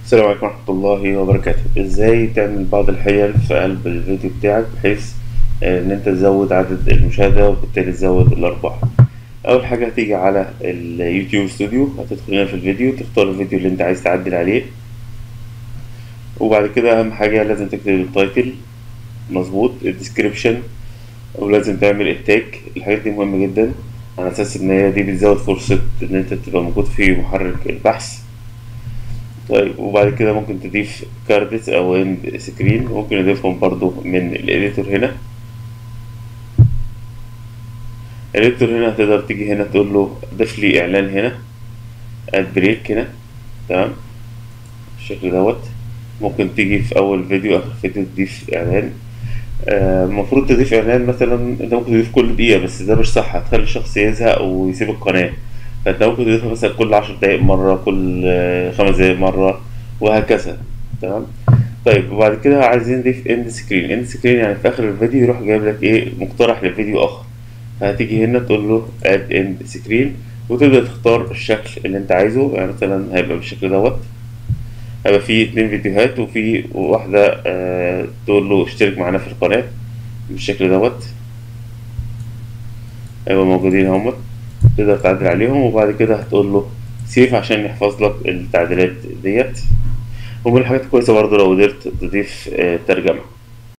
السلام عليكم ورحمة الله وبركاته. ازاي تعمل بعض الحيل في قلب الفيديو بتاعك بحيث ان انت تزود عدد المشاهدة وبالتالي تزود الارباح. اول حاجة هتيجي على اليوتيوب ستوديو، هتدخل هنا في الفيديو، تختار الفيديو اللي انت عايز تعدل عليه، وبعد كده اهم حاجة لازم تكتب التايتل مظبوط، الديسكريبشن، ولازم تعمل التاج. الحاجات دي مهمة جدا على اساس ان هي دي بتزود فرصة ان انت تبقى موجود في محرك البحث. طيب وبعد كده ممكن تضيف كاردس او اند سكرين، ممكن نضيفهم برضو من الاديتور هنا. الاديتور هنا هتقدر تيجي هنا تقول له ضيف لي اعلان هنا، اد بريك هنا، تمام بالشكل دوت. ممكن تيجي في اول فيديو اخر فيديو تضيف اعلان. المفروض تضيف اعلان مثلا، انت ممكن تضيف كل دقيقة بس ده مش صح، هتخلي الشخص يزهق ويسيب القناة. فانت ممكن تضيفها مثلا كل 10 دقايق مرة، كل 5 دقايق مرة، وهكذا. تمام. طيب وبعد كده عايزين نضيف اند سكرين. اند سكرين يعني في اخر الفيديو يروح جايب لك ايه، مقترح لفيديو اخر. فهتيجي هنا تقول له اد اند سكرين، وتبدأ تختار الشكل اللي انت عايزه. يعني مثلا هيبقى بالشكل دوت، هيبقى فيه 2 فيديوهات وفي واحدة تقول له اشترك معانا في القناة بالشكل دوت، هيبقوا موجودين هما، تقدر تعدل عليهم. وبعد كده هتقول له سيف عشان يحفظ لك التعديلات ديت. ومن الحاجات الكويسة برضه لو قدرت تضيف ترجمة.